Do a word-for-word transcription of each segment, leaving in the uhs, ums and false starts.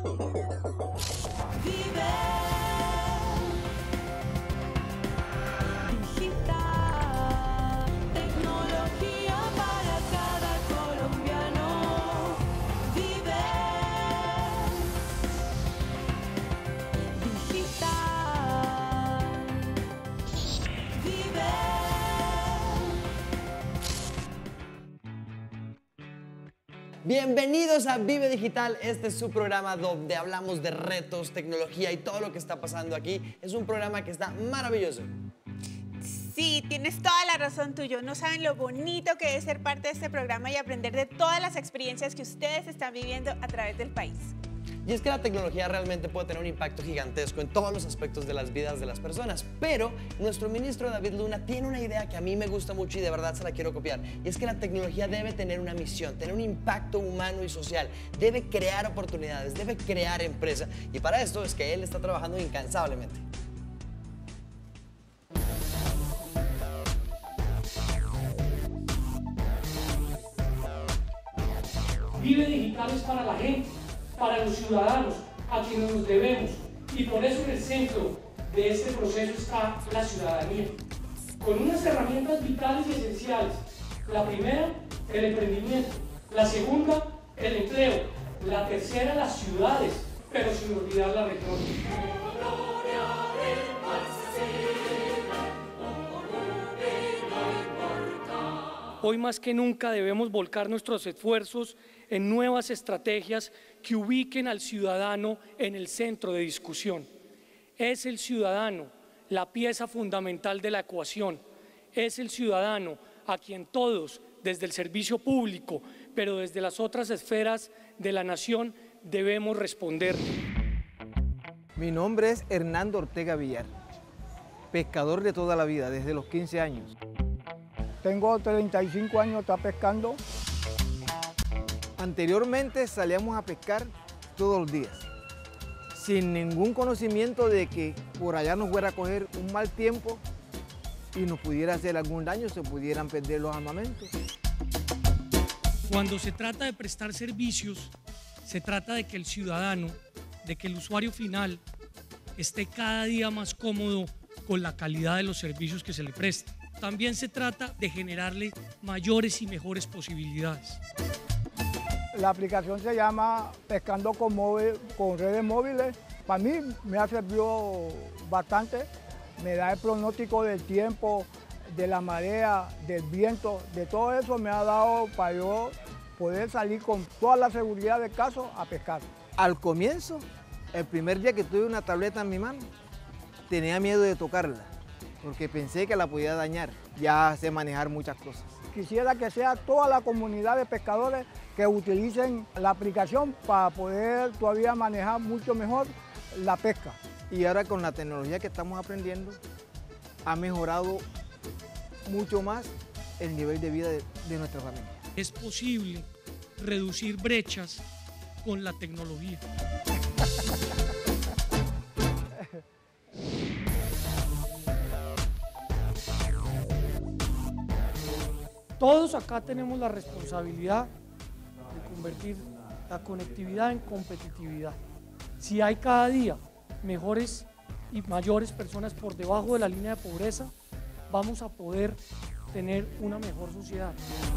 Bienvenidos a Vive Digital, este es su programa donde hablamos de retos, tecnología y todo lo que está pasando aquí. Es un programa que está maravilloso. Sí, tienes toda la razón tuyo. No saben lo bonito que es ser parte de este programa y aprender de todas las experiencias que ustedes están viviendo a través del país. Y es que la tecnología realmente puede tener un impacto gigantesco en todos los aspectos de las vidas de las personas, pero nuestro ministro David Luna tiene una idea que a mí me gusta mucho y de verdad se la quiero copiar, y es que la tecnología debe tener una misión, tener un impacto humano y social, debe crear oportunidades, debe crear empresa, y para esto es que él está trabajando incansablemente. Vive Digital es para la gente, para los ciudadanos, a quienes nos debemos, y por eso en el centro de este proceso está la ciudadanía, con unas herramientas vitales y esenciales. La primera, el emprendimiento; la segunda, el empleo; la tercera, las ciudades, pero sin olvidar la región. Hoy más que nunca debemos volcar nuestros esfuerzos en nuevas estrategias que ubiquen al ciudadano en el centro de discusión. Es el ciudadano la pieza fundamental de la ecuación. Es el ciudadano a quien todos, desde el servicio público, pero desde las otras esferas de la nación, debemos responder. Mi nombre es Hernando Ortega Villar, pescador de toda la vida, desde los quince años. Tengo treinta y cinco años, está pescando. Anteriormente salíamos a pescar todos los días, sin ningún conocimiento de que por allá nos fuera a coger un mal tiempo y nos pudiera hacer algún daño, se pudieran perder los armamentos. Cuando se trata de prestar servicios, se trata de que el ciudadano, de que el usuario final esté cada día más cómodo con la calidad de los servicios que se le prestan. También se trata de generarle mayores y mejores posibilidades. La aplicación se llama Pescando con, móvil, con redes móviles. Para mí me ha servido bastante. Me da el pronóstico del tiempo, de la marea, del viento, de todo eso me ha dado para yo poder salir con toda la seguridad del caso a pescar. Al comienzo, el primer día que tuve una tableta en mi mano, tenía miedo de tocarla, porque pensé que la podía dañar. Ya sé manejar muchas cosas. Quisiera que sea toda la comunidad de pescadores que utilicen la aplicación para poder todavía manejar mucho mejor la pesca. Y ahora con la tecnología que estamos aprendiendo, ha mejorado mucho más el nivel de vida de, de nuestra familia. Es posible reducir brechas con la tecnología. Todos acá tenemos la responsabilidad de convertir la conectividad en competitividad. Si hay cada día mejores y mayores personas por debajo de la línea de pobreza, vamos a poder tener una mejor sociedad.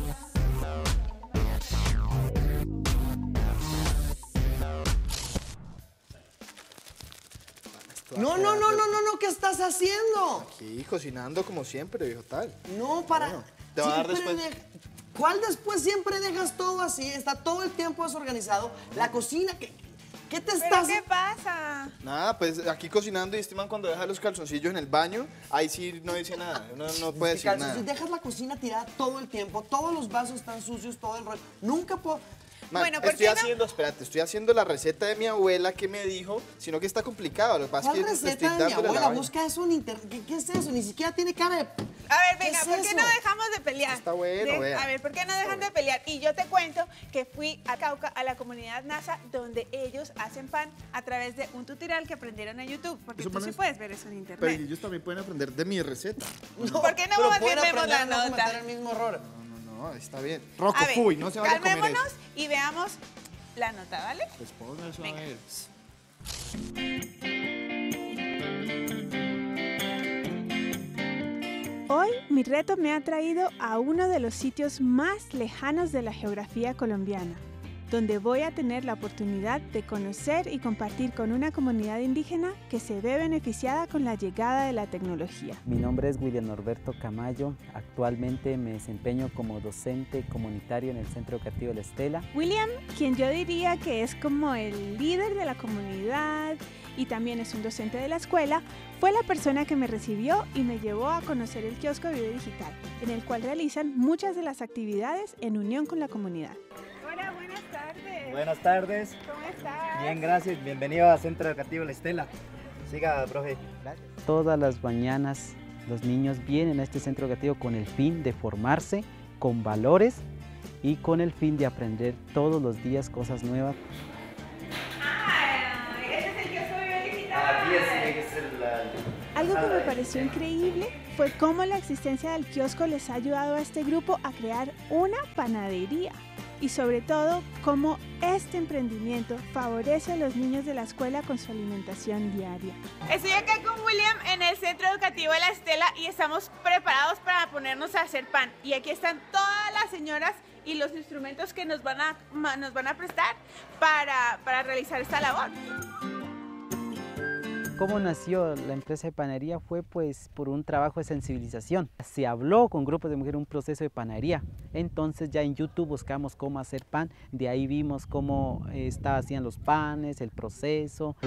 No, no, no, no, no, no, ¿qué estás haciendo? Aquí, cocinando como siempre, viejo tal. No, para... Bueno, te va a dar después. de- ¿Cuál después? Siempre dejas todo así, está todo el tiempo desorganizado. La cocina, ¿qué, qué te ¿Pero estás...? qué pasa? Nada, pues aquí cocinando y este man cuando deja los calzoncillos en el baño, ahí sí no dice nada, no, no puede Este decir calzón, nada. si dejas la cocina tirada todo el tiempo, todos los vasos están sucios, todo el rollo. Nunca puedo... Man, Bueno, ¿por estoy qué no? haciendo, espérate, estoy haciendo la receta de mi abuela que me dijo, sino que está complicado, lo que pasa es ¿Cuál que te estoy receta de mi dándole la abuela? vaina. Busca eso en internet. ¿Qué, ¿Qué es eso? Ni siquiera tiene cara de... A ver, ¿Qué venga, es ¿por qué eso? no dejamos de pelear? Está bueno, De- vea. A ver, ¿por qué no dejan de pelear? Y yo te cuento que fui a Cauca, a la comunidad NASA, donde ellos hacen pan a través de un tutorial que aprendieron en YouTube. Porque Eso tú sí parece- puedes ver eso en Pero internet. ellos también pueden aprender de mi receta. No, ¿Por qué no pero más pueden bien vemos aprender la a no nota? cometer el mismo error. No, no, no, está bien. Rocco, A ver, fuy, no se vaya a comer calmémonos eso. y veamos la nota, ¿vale? Pues ponme eso a Venga. ver. Hoy mi reto me ha traído a uno de los sitios más lejanos de la geografía colombiana, donde voy a tener la oportunidad de conocer y compartir con una comunidad indígena que se ve beneficiada con la llegada de la tecnología. Mi nombre es William Norberto Camayo, actualmente me desempeño como docente comunitario en el Centro Educativo La Estela. William, quien yo diría que es como el líder de la comunidad y también es un docente de la escuela, fue la persona que me recibió y me llevó a conocer el kiosco Video Digital, en el cual realizan muchas de las actividades en unión con la comunidad. Hola, buenas tardes. Buenas tardes. ¿Cómo estás? Bien, gracias. Bienvenido al Centro Educativo La Estela. Siga, profe. Gracias. Todas las mañanas los niños vienen a este centro educativo con el fin de formarse con valores y con el fin de aprender todos los días cosas nuevas. Ah, ese es el kiosco Video Digital. Aquí es, es el, la- Algo que me pareció increíble fue cómo la existencia del kiosco les ha ayudado a este grupo a crear una panadería. Y sobre todo, cómo este emprendimiento favorece a los niños de la escuela con su alimentación diaria. Estoy acá con William en el Centro Educativo de La Estela y estamos preparados para ponernos a hacer pan. Y aquí están todas las señoras y los instrumentos que nos van a, nos van a prestar para, para realizar esta labor. ¿Cómo nació la empresa de panadería? Fue pues por un trabajo de sensibilización. Se habló con grupos de mujeres un proceso de panadería. Entonces ya en YouTube buscamos cómo hacer pan. De ahí vimos cómo eh, está, hacían los panes, el proceso.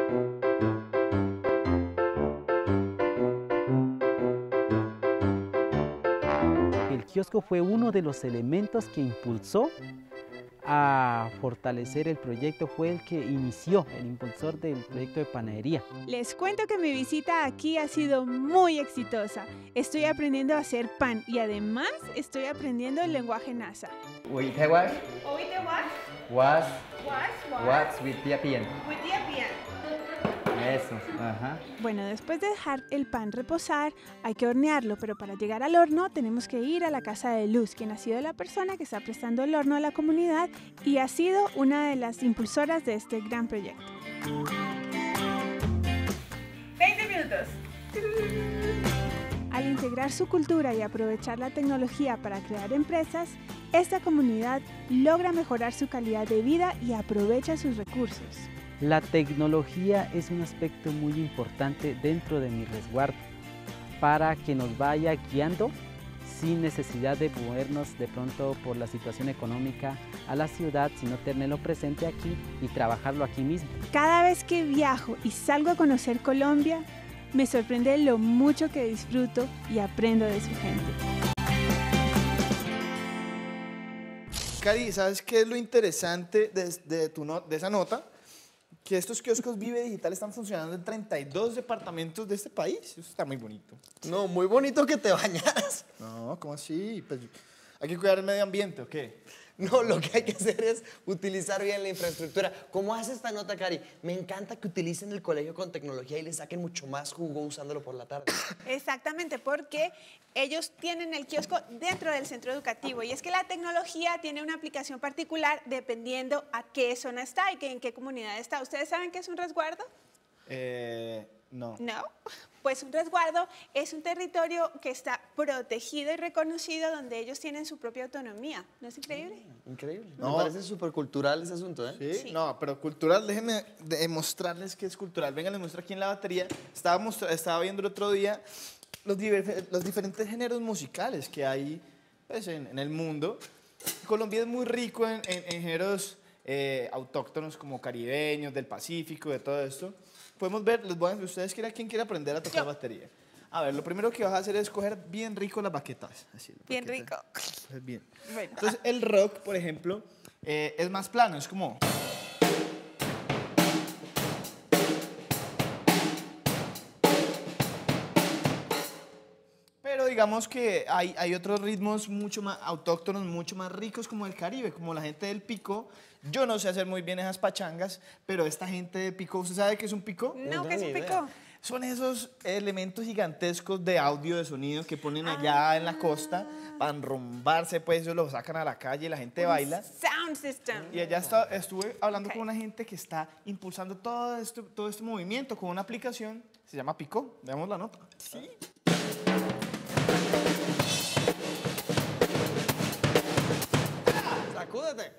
El kiosco fue uno de los elementos que impulsó a fortalecer el proyecto, fue el que inició, el impulsor del proyecto de panadería. Les cuento que mi visita aquí ha sido muy exitosa. Estoy aprendiendo a hacer pan y además estoy aprendiendo el lenguaje nasa. Oíste was, ¿Oíste what? was, What? was with the pian. Eso, ajá. Bueno, después de dejar el pan reposar, hay que hornearlo, pero para llegar al horno tenemos que ir a la Casa de Luz, quien ha sido la persona que está prestando el horno a la comunidad y ha sido una de las impulsoras de este gran proyecto. veinte minutos. Al integrar su cultura y aprovechar la tecnología para crear empresas, esta comunidad logra mejorar su calidad de vida y aprovecha sus recursos. La tecnología es un aspecto muy importante dentro de mi resguardo para que nos vaya guiando sin necesidad de movernos de pronto por la situación económica a la ciudad, sino tenerlo presente aquí y trabajarlo aquí mismo. Cada vez que viajo y salgo a conocer Colombia, me sorprende lo mucho que disfruto y aprendo de su gente. Cari, ¿sabes qué es lo interesante de, de, tu no- de esa nota? Que estos kioscos Vive Digital están funcionando en treinta y dos departamentos de este país. Eso está muy bonito. No, muy bonito que te bañaras. No, ¿cómo así? Pues, ¿hay que cuidar el medio ambiente o qué? No, lo que hay que hacer es utilizar bien la infraestructura. ¿Cómo hace esta nota, Cari? Me encanta que utilicen el colegio con tecnología y le saquen mucho más jugo usándolo por la tarde. Exactamente, porque ellos tienen el kiosco dentro del centro educativo y es que la tecnología tiene una aplicación particular dependiendo a qué zona está y que, en qué comunidad está. ¿Ustedes saben qué es un resguardo? Eh, no. No, pues un resguardo es un territorio que está protegido y reconocido donde ellos tienen su propia autonomía. ¿No es increíble? Increíble. No. Me parece súper cultural ese asunto, ¿eh? ¿Sí? Sí. No, pero cultural, déjenme demostrarles que es cultural. Venga, les muestro aquí en la batería. Estaba, mostra- estaba viendo el otro día los, diver- los diferentes géneros musicales que hay pues, en, en el mundo. Colombia es muy rico en, en- en géneros eh, autóctonos como caribeños, del Pacífico, de todo esto. Podemos ver, les voy a, ustedes quieren, ¿quién quiere aprender a tocar Yo. batería? A ver, lo primero que vas a hacer es coger bien rico las baquetas. Así, la Bien baqueta. rico. Coger bien. Bueno. Entonces, el rock, por ejemplo, eh, es más plano, es como... Pero digamos que hay, hay otros ritmos mucho más autóctonos, mucho más ricos como el Caribe, como la gente del Pico. Yo no sé hacer muy bien esas pachangas, pero esta gente de Pico, ¿usted sabe qué es un pico? No, No que es tengo un ni pico. Son esos elementos gigantescos de audio, de sonido que ponen allá ah. en la costa para enrumbarse, pues ellos lo sacan a la calle y la gente Un baila. Sound system. Y allá está, estuve hablando okay. con una gente que está impulsando todo este, todo este movimiento con una aplicación, se llama Pico, veamos la nota. Sí. ¡Sacúdete!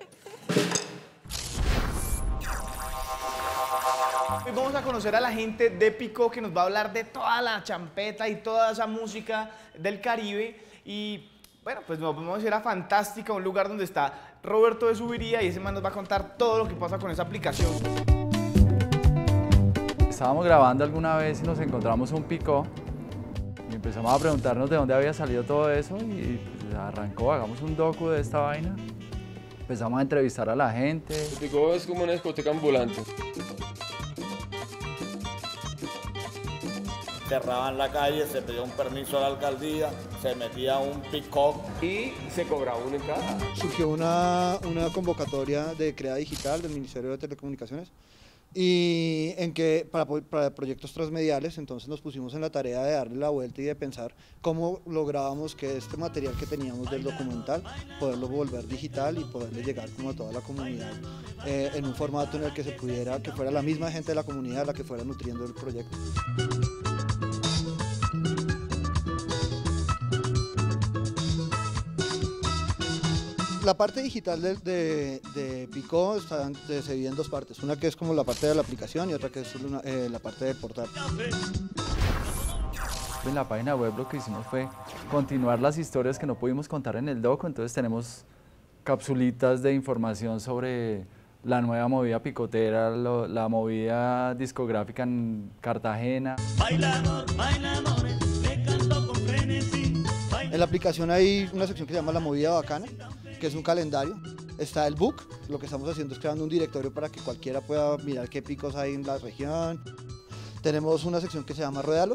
Hoy vamos a conocer a la gente de Pico que nos va a hablar de toda la champeta y toda esa música del Caribe. Y bueno, pues nos vamos a ir a Fantástica, un lugar donde está Roberto de Subiría y ese man nos va a contar todo lo que pasa con esa aplicación. Estábamos grabando alguna vez y nos encontramos un Pico y empezamos a preguntarnos de dónde había salido todo eso y pues arrancó, hagamos un docu de esta vaina. Empezamos a entrevistar a la gente. El Pico es como una discoteca ambulante. Cerraban la calle, se pedía un permiso a la alcaldía, se metía un pick-up y se cobraba una entrada. Surgió una, una convocatoria de Crea Digital del Ministerio de Telecomunicaciones y en que para, para proyectos transmediales, entonces nos pusimos en la tarea de darle la vuelta y de pensar cómo lográbamos que este material que teníamos del documental, poderlo volver digital y poderle llegar como a toda la comunidad eh, en un formato en el que se pudiera, que fuera la misma gente de la comunidad la que fuera nutriendo el proyecto. La parte digital de, de, de Pico está, de, se divide en dos partes, una que es como la parte de la aplicación y otra que es una, eh, la parte de portal. En la página web lo que hicimos fue continuar las historias que no pudimos contar en el docu, entonces tenemos capsulitas de información sobre la nueva movida picotera, lo, la movida discográfica en Cartagena. Bailador, bailador, me canto con frenesí. En la aplicación hay una sección que se llama La Movida Bacana, que es un calendario. Está el book, lo que estamos haciendo es creando un directorio para que cualquiera pueda mirar qué picos hay en la región. Tenemos una sección que se llama Ruédalo.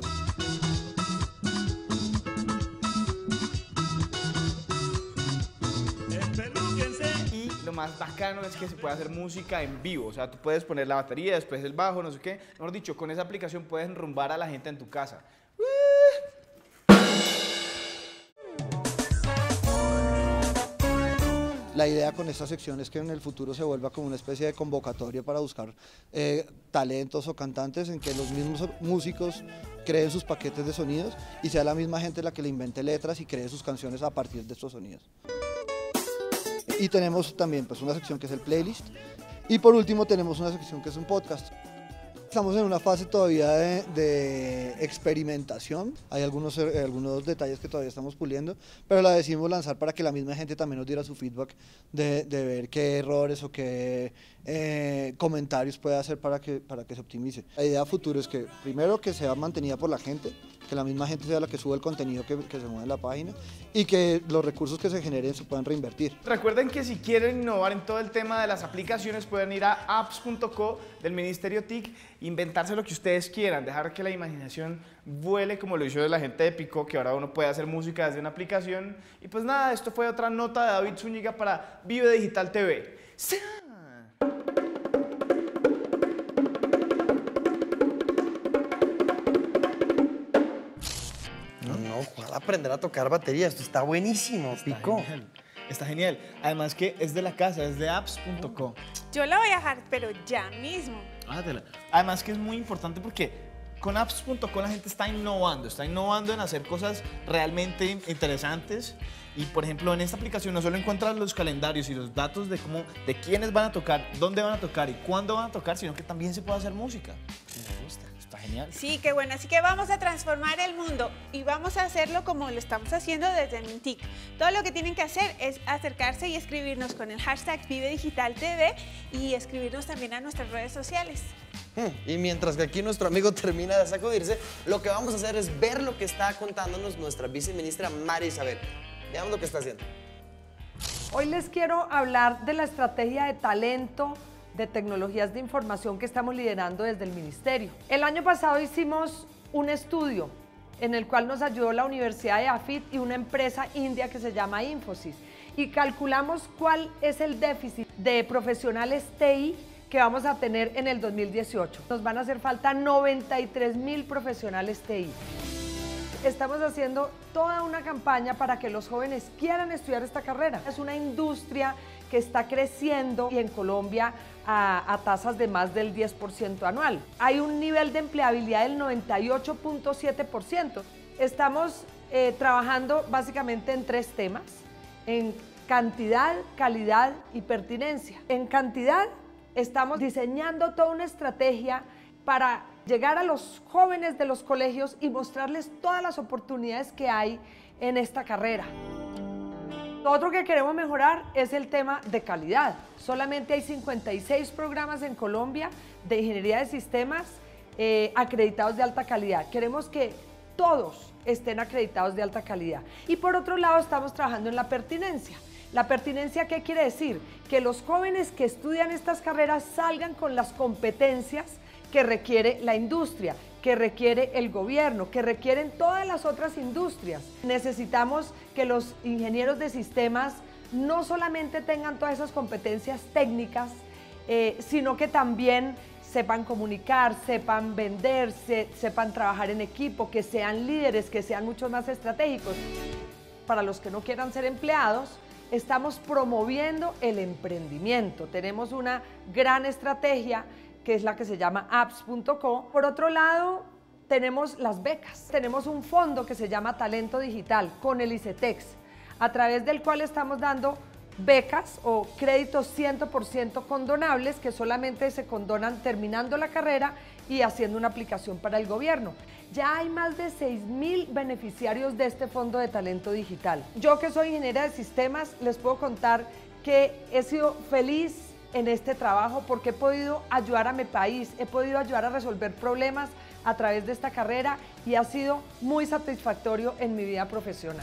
Y lo más bacano es que se puede hacer música en vivo, o sea, tú puedes poner la batería, después el bajo, no sé qué. Mejor dicho, con esa aplicación puedes enrumbar a la gente en tu casa. La idea con esta sección es que en el futuro se vuelva como una especie de convocatoria para buscar eh, talentos o cantantes en que los mismos músicos creen sus paquetes de sonidos y sea la misma gente la que le invente letras y cree sus canciones a partir de estos sonidos. Y tenemos también pues, una sección que es el playlist y por último tenemos una sección que es un podcast. Estamos en una fase todavía de, de experimentación, hay algunos, eh, algunos detalles que todavía estamos puliendo, pero la decidimos lanzar para que la misma gente también nos diera su feedback de, de ver qué errores o qué eh, comentarios puede hacer para que, para que se optimice. La idea futuro es que primero que sea mantenida por la gente, que la misma gente sea la que sube el contenido que, que se mueve en la página y que los recursos que se generen se puedan reinvertir. Recuerden que si quieren innovar en todo el tema de las aplicaciones pueden ir a apps punto co del Ministerio T I C, inventarse lo que ustedes quieran, dejar que la imaginación vuele como lo hizo la gente de Pico, que ahora uno puede hacer música desde una aplicación. Y pues nada, esto fue otra nota de David Zúñiga para Vive Digital T V. ¡Sí! Ojalá aprender a tocar batería, esto está buenísimo, está Pico. Genial. Está genial. Además que es de la casa, es de apps punto co. Yo la voy a dejar, pero ya mismo. Hágatela. Además que es muy importante porque con apps punto co la gente está innovando, está innovando en hacer cosas realmente interesantes. Y por ejemplo, en esta aplicación no solo encuentras los calendarios y los datos de cómo, de quiénes van a tocar, dónde van a tocar y cuándo van a tocar, sino que también se puede hacer música. Me gusta, está genial. Sí, qué bueno. Así que vamos a transformar el mundo y vamos a hacerlo como lo estamos haciendo desde Mintic. Todo lo que tienen que hacer es acercarse y escribirnos con el hashtag Vive Digital T V y escribirnos también a nuestras redes sociales. Y mientras que aquí nuestro amigo termina de sacudirse, lo que vamos a hacer es ver lo que está contándonos nuestra viceministra María Isabel. Veamos lo que está haciendo. Hoy les quiero hablar de la estrategia de talento de tecnologías de información que estamos liderando desde el Ministerio. El año pasado hicimos un estudio en el cual nos ayudó la Universidad de AFIT y una empresa india que se llama Infosys y calculamos cuál es el déficit de profesionales T I que vamos a tener en el dos mil dieciocho. Nos van a hacer falta noventa y tres mil profesionales T I. Estamos haciendo toda una campaña para que los jóvenes quieran estudiar esta carrera. Es una industria que está creciendo y en Colombia a, a tasas de más del diez por ciento anual. Hay un nivel de empleabilidad del noventa y ocho punto siete por ciento. Estamos eh, trabajando básicamente en tres temas, en cantidad, calidad y pertinencia. En cantidad estamos diseñando toda una estrategia para llegar a los jóvenes de los colegios y mostrarles todas las oportunidades que hay en esta carrera. Lo otro que queremos mejorar es el tema de calidad. Solamente hay cincuenta y seis programas en Colombia de ingeniería de sistemas eh, acreditados de alta calidad. Queremos que todos estén acreditados de alta calidad. Y por otro lado estamos trabajando en la pertinencia. ¿La pertinencia qué quiere decir? Que los jóvenes que estudian estas carreras salgan con las competencias que requiere la industria, que requiere el gobierno, que requieren todas las otras industrias. Necesitamos que los ingenieros de sistemas no solamente tengan todas esas competencias técnicas, eh, sino que también sepan comunicar, sepan vender, se, sepan trabajar en equipo, que sean líderes, que sean mucho más estratégicos. Para los que no quieran ser empleados, estamos promoviendo el emprendimiento. Tenemos una gran estrategia que es la que se llama apps punto co. Por otro lado, tenemos las becas. Tenemos un fondo que se llama Talento Digital con el ICETEX, a través del cual estamos dando becas o créditos cien por ciento condonables que solamente se condonan terminando la carrera y haciendo una aplicación para el gobierno. Ya hay más de seis mil beneficiarios de este fondo de talento digital. Yo que soy ingeniera de sistemas les puedo contar que he sido feliz en este trabajo porque he podido ayudar a mi país, he podido ayudar a resolver problemas a través de esta carrera y ha sido muy satisfactorio en mi vida profesional.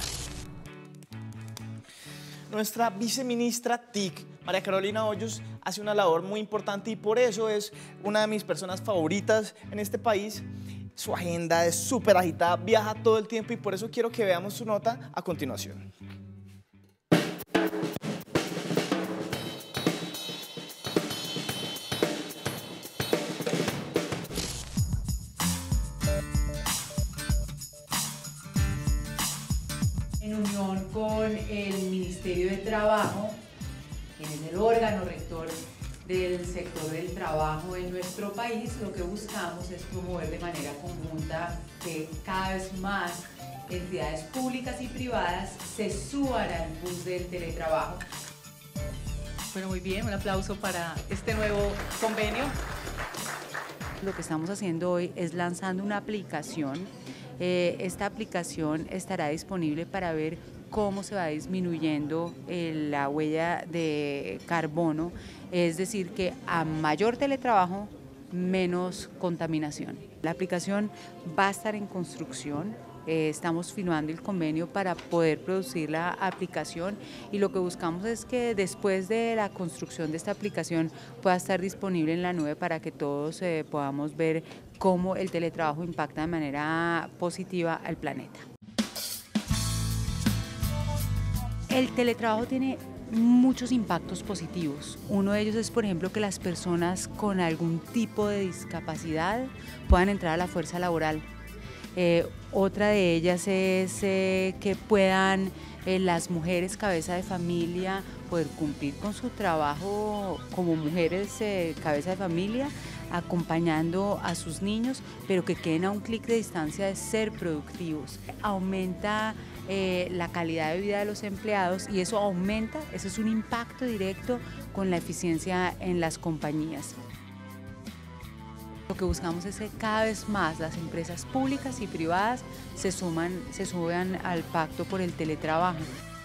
Nuestra viceministra T I C, María Carolina Hoyos, hace una labor muy importante y por eso es una de mis personas favoritas en este país. Su agenda es súper agitada, viaja todo el tiempo y por eso quiero que veamos su nota a continuación. En unión con el Ministerio de Trabajo, quien es el órgano rector del sector del trabajo en nuestro país, lo que buscamos es promover de manera conjunta que cada vez más entidades públicas y privadas se suban al bus del teletrabajo. Bueno, muy bien, un aplauso para este nuevo convenio. Lo que estamos haciendo hoy es lanzando una aplicación. Eh, esta aplicación estará disponible para ver cómo se va disminuyendo eh, la huella de carbono, es decir, que a mayor teletrabajo, menos contaminación. La aplicación va a estar en construcción. Eh, estamos firmando el convenio para poder producir la aplicación y lo que buscamos es que después de la construcción de esta aplicación pueda estar disponible en la nube para que todos eh, podamos ver cómo el teletrabajo impacta de manera positiva al planeta. El teletrabajo tiene muchos impactos positivos. Uno de ellos es, por ejemplo, que las personas con algún tipo de discapacidad puedan entrar a la fuerza laboral. Eh, otra de ellas es eh, que puedan eh, las mujeres cabeza de familia poder cumplir con su trabajo como mujeres eh, cabeza de familia, acompañando a sus niños, pero que queden a un clic de distancia de ser productivos. Aumenta eh, la calidad de vida de los empleados y eso aumenta, eso es un impacto directo con la eficiencia en las compañías. Lo que buscamos es que cada vez más las empresas públicas y privadas se suman, se suban al pacto por el teletrabajo.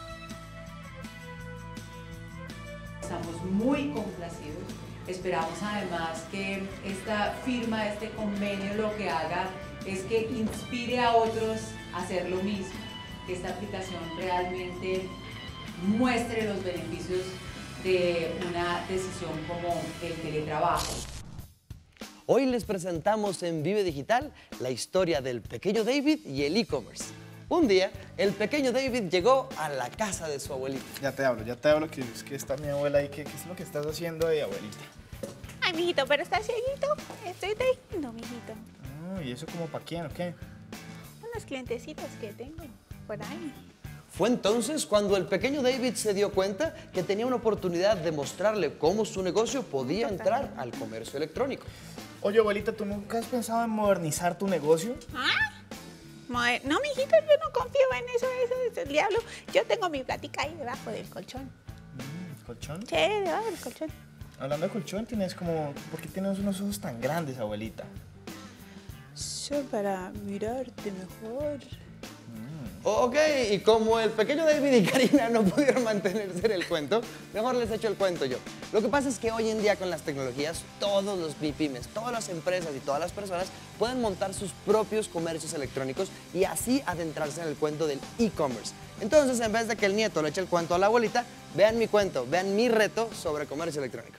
Estamos muy complacidos. Esperamos además que esta firma de este convenio lo que haga es que inspire a otros a hacer lo mismo, que esta aplicación realmente muestre los beneficios de una decisión como el teletrabajo. Hoy les presentamos en Vive Digital la historia del pequeño David y el e-commerce. Un día, el pequeño David llegó a la casa de su abuelita. Ya te hablo, ya te hablo, que es que está mi abuela ahí. ¿Qué, qué es lo que estás haciendo ahí, abuelita? Ay, mijito, pero está cieguito. Estoy tejiendo, mijito. Ah, ¿y eso como para quién o qué? Unos clientecitos que tengo por ahí. Fue entonces cuando el pequeño David se dio cuenta que tenía una oportunidad de mostrarle cómo su negocio podía entrar al comercio electrónico. Oye, abuelita, ¿tú nunca has pensado en modernizar tu negocio? ¿Ah? Moder- No, mijito, yo no confío en eso, eso es el diablo. Yo tengo mi platica ahí debajo del colchón. Mm, ¿Colchón? Sí, debajo del colchón. Hablando de colchón, tienes como... ¿Por qué tienes unos ojos tan grandes, abuelita? Solo para mirarte mejor. Ok, y como el pequeño David y Karina no pudieron mantenerse en el cuento, mejor les echo el cuento yo. Lo que pasa es que hoy en día con las tecnologías, todos los B P M Es, todas las empresas y todas las personas pueden montar sus propios comercios electrónicos y así adentrarse en el cuento del e-commerce. Entonces, en vez de que el nieto le eche el cuento a la abuelita, vean mi cuento, vean mi reto sobre comercio electrónico.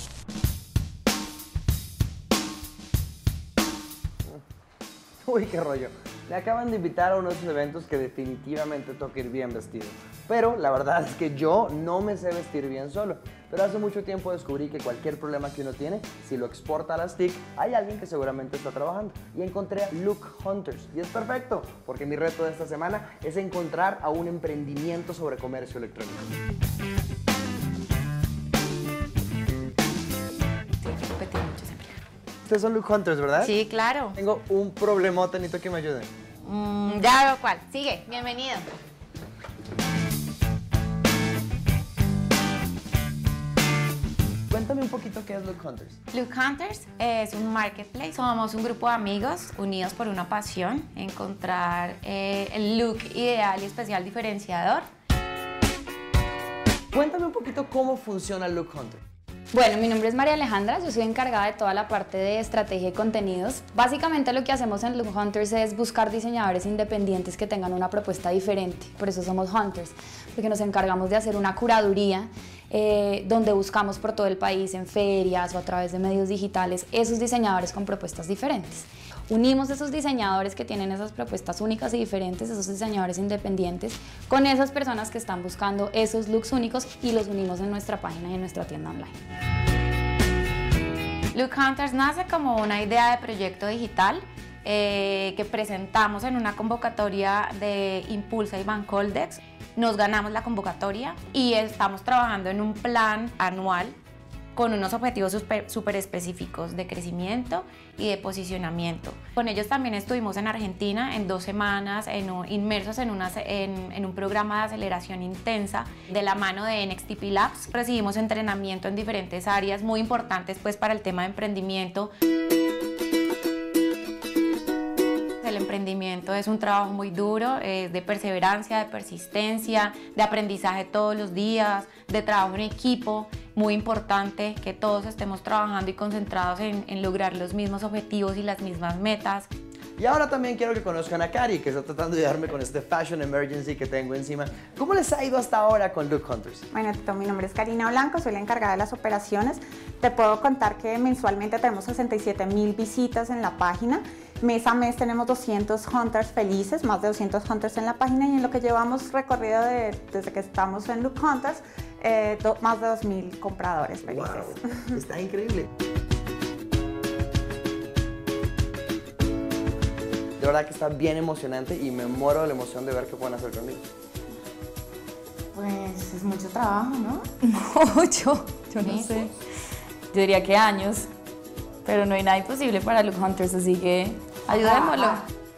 Uy, qué rollo. Le acaban de invitar a uno de esos eventos que definitivamente toca ir bien vestido. Pero la verdad es que yo no me sé vestir bien solo. Pero hace mucho tiempo descubrí que cualquier problema que uno tiene, si lo exporta a las T I C, hay alguien que seguramente está trabajando. Y encontré a Look Hunters. Y es perfecto, porque mi reto de esta semana es encontrar a un emprendimiento sobre comercio electrónico. Ustedes son Look Hunters, ¿verdad? Sí, claro. Tengo un problemota, necesito que me ayuden. Mm, ya veo cuál. Sigue, bienvenido. Cuéntame un poquito qué es Look Hunters. Look Hunters es un marketplace. Somos un grupo de amigos unidos por una pasión, encontrar eh, el look ideal y especial diferenciador. Cuéntame un poquito cómo funciona Look Hunter. Bueno, mi nombre es María Alejandra, yo soy encargada de toda la parte de estrategia y contenidos. Básicamente lo que hacemos en Look Hunters es buscar diseñadores independientes que tengan una propuesta diferente, por eso somos Hunters, porque nos encargamos de hacer una curaduría eh, donde buscamos por todo el país, en ferias o a través de medios digitales, esos diseñadores con propuestas diferentes. Unimos esos diseñadores que tienen esas propuestas únicas y diferentes, esos diseñadores independientes, con esas personas que están buscando esos looks únicos y los unimos en nuestra página y en nuestra tienda online. Look Hunters nace como una idea de proyecto digital eh, que presentamos en una convocatoria de Impulsa y Bancoldex. Nos ganamos la convocatoria y estamos trabajando en un plan anual con unos objetivos súper específicos de crecimiento y de posicionamiento. Con ellos también estuvimos en Argentina en dos semanas en un, inmersos en, una, en, en un programa de aceleración intensa de la mano de N X T P Labs. Recibimos entrenamiento en diferentes áreas muy importantes pues, para el tema de emprendimiento. El emprendimiento es un trabajo muy duro, es de perseverancia, de persistencia, de aprendizaje todos los días, de trabajo en equipo. Muy importante que todos estemos trabajando y concentrados en, en lograr los mismos objetivos y las mismas metas. Y ahora también quiero que conozcan a Cari, que está tratando de ayudarme con este Fashion Emergency que tengo encima. ¿Cómo les ha ido hasta ahora con Look Hunters? Bueno, Tito, mi nombre es Karina Blanco, soy la encargada de las operaciones. Te puedo contar que mensualmente tenemos sesenta y siete mil visitas en la página. Mes a mes tenemos doscientos Hunters felices, más de doscientos Hunters en la página, y en lo que llevamos recorrido de, desde que estamos en Look Hunters, eh, do, más de dos mil compradores felices. Wow, está increíble. De verdad que está bien emocionante y me muero de la emoción de ver qué pueden hacer conmigo. Pues es mucho trabajo, ¿no? Mucho, yo no sé. Yo diría que años, pero no hay nada imposible para Look Hunters, así que ayudémoslo.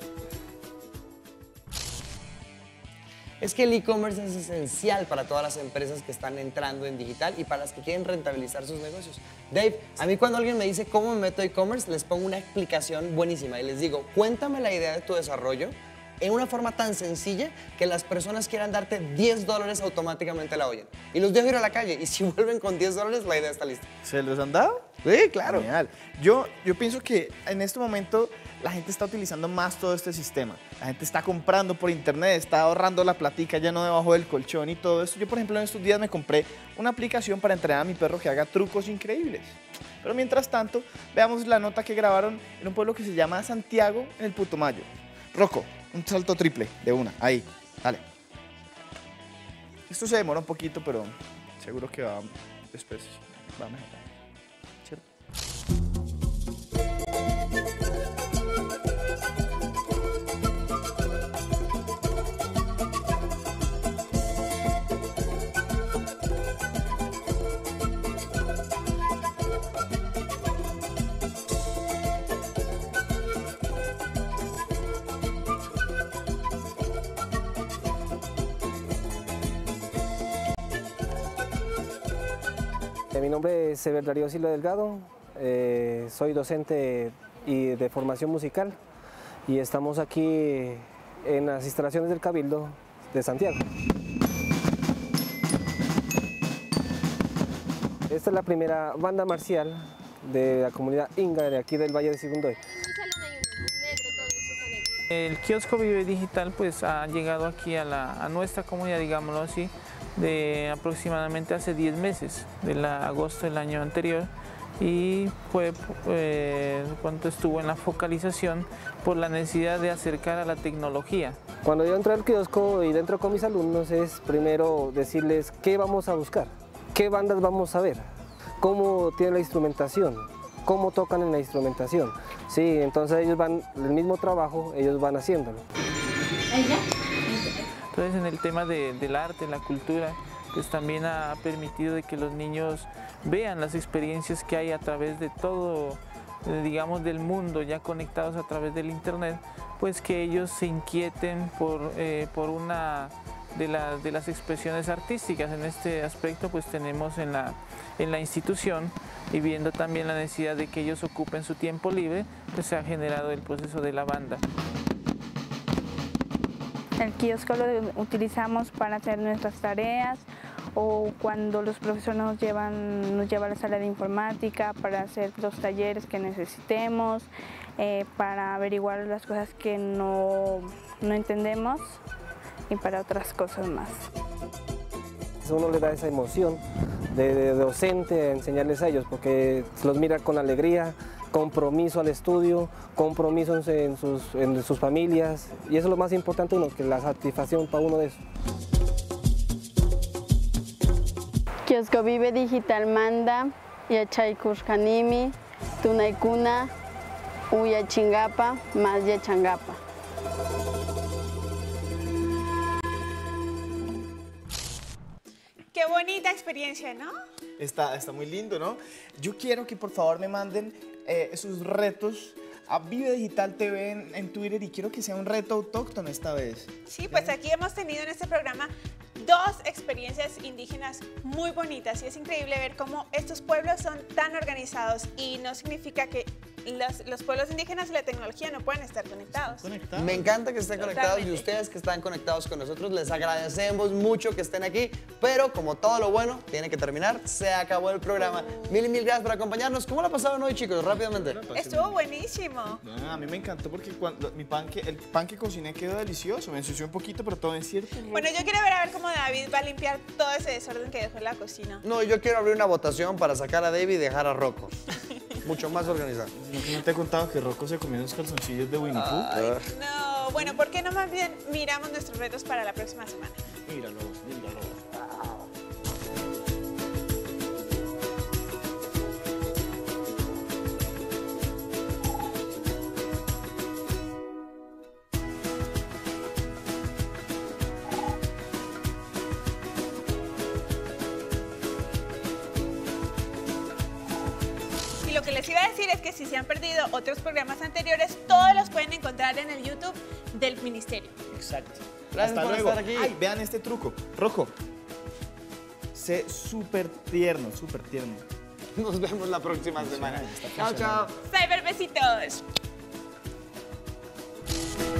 Es que el e-commerce es esencial para todas las empresas que están entrando en digital y para las que quieren rentabilizar sus negocios. Dave, a mí cuando alguien me dice cómo me meto a e-commerce, les pongo una explicación buenísima y les digo, cuéntame la idea de tu desarrollo en una forma tan sencilla que las personas quieran darte diez dólares automáticamente la oyen. Y los dejo ir a la calle y si vuelven con diez dólares, la idea está lista. ¿Se los han dado? Sí, claro. Genial. Yo, yo pienso que en este momento la gente está utilizando más todo este sistema. La gente está comprando por internet, está ahorrando la platica ya no debajo del colchón y todo esto. Yo, por ejemplo, en estos días me compré una aplicación para entrenar a mi perro que haga trucos increíbles. Pero mientras tanto, veamos la nota que grabaron en un pueblo que se llama Santiago, en el Putumayo. Rocco, un salto triple de una, ahí, dale. Esto se demora un poquito, pero seguro que va después, va a mejorar, ¿cierto? mi nombre es Sever Darío Silva Delgado, eh, soy docente y de formación musical y estamos aquí en las instalaciones del Cabildo de Santiago. Esta es la primera banda marcial de la comunidad Inga de aquí del Valle de Sibundoy. El kiosco Vive Digital pues ha llegado aquí a, la, a nuestra comunidad, digámoslo así, de aproximadamente hace diez meses, del agosto del año anterior, y fue eh, cuando estuvo en la focalización por la necesidad de acercar a la tecnología. Cuando yo entro al kiosco y dentro con mis alumnos es primero decirles qué vamos a buscar, qué bandas vamos a ver, cómo tiene la instrumentación, cómo tocan en la instrumentación. Sí, entonces ellos van, el mismo trabajo, ellos van haciéndolo. Entonces en el tema de, del arte, la cultura, pues también ha permitido de que los niños vean las experiencias que hay a través de todo, digamos, del mundo, ya conectados a través del internet, pues que ellos se inquieten por, eh, por una de, la, de las expresiones artísticas. En este aspecto pues tenemos en la, en la institución, y viendo también la necesidad de que ellos ocupen su tiempo libre, pues se ha generado el proceso de la banda. El kiosco lo utilizamos para hacer nuestras tareas o cuando los profesores nos llevan, nos llevan a la sala de informática para hacer los talleres que necesitemos, eh, para averiguar las cosas que no, no entendemos y para otras cosas más. Uno le da esa emoción de, de docente a enseñarles a ellos porque los mira con alegría, compromiso al estudio, compromiso en sus, en sus familias, y eso es lo más importante uno, que la satisfacción para uno de eso. Kiosco Vive Digital manda, Yachay Kushkanimi, Tunaykuna, Uya Chingapa, más Yachangapa. Qué bonita experiencia, ¿no? Está, está muy lindo, ¿no? Yo quiero que por favor me manden eh, sus retos a Vive Digital T V en, en Twitter, y quiero que sea un reto autóctono esta vez. Sí, pues aquí hemos tenido en este programa dos experiencias indígenas muy bonitas y es increíble ver cómo estos pueblos son tan organizados y no significa que los, los pueblos indígenas y la tecnología no pueden estar conectados. conectados. Me encanta que estén Totalmente. conectados, y ustedes que están conectados con nosotros, les agradecemos mucho que estén aquí, pero como todo lo bueno tiene que terminar, se acabó el programa. Mil y mil gracias por acompañarnos. ¿Cómo la pasaron hoy, chicos? Rápidamente. Estuvo buenísimo. Ah, a mí me encantó porque cuando mi pan que, el pan que cociné quedó delicioso, me ensució un poquito, pero todo es cierto. Bueno, yo quiero ver a ver cómo David va a limpiar todo ese desorden que dejó en la cocina. No, yo quiero abrir una votación para sacar a David y dejar a Rocco. Mucho más organizado. ¿No te he contado que Rocco se comió los calzoncillos de Winnie Pooh? No, bueno, ¿por qué no más bien miramos nuestros retos para la próxima semana? Míralos, míralos. Y lo que les iba a decir es que si se han perdido otros programas anteriores, todos los pueden encontrar en el YouTube del Ministerio. Exacto. Gracias Hasta por luego. estar aquí. Ay, vean este truco. Rocco, sé súper tierno, súper tierno. Nos vemos la próxima semana. Está Chao, chao. Cyber besitos.